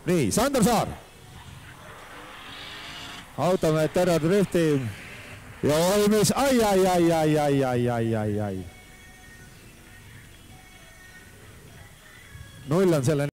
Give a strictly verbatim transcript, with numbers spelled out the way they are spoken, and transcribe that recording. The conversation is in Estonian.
nii, Sander Saar. automehed terve drifti. ja oi mis, ai, ai, ai, ai, ai, ai, ai, ai, ai. null on selle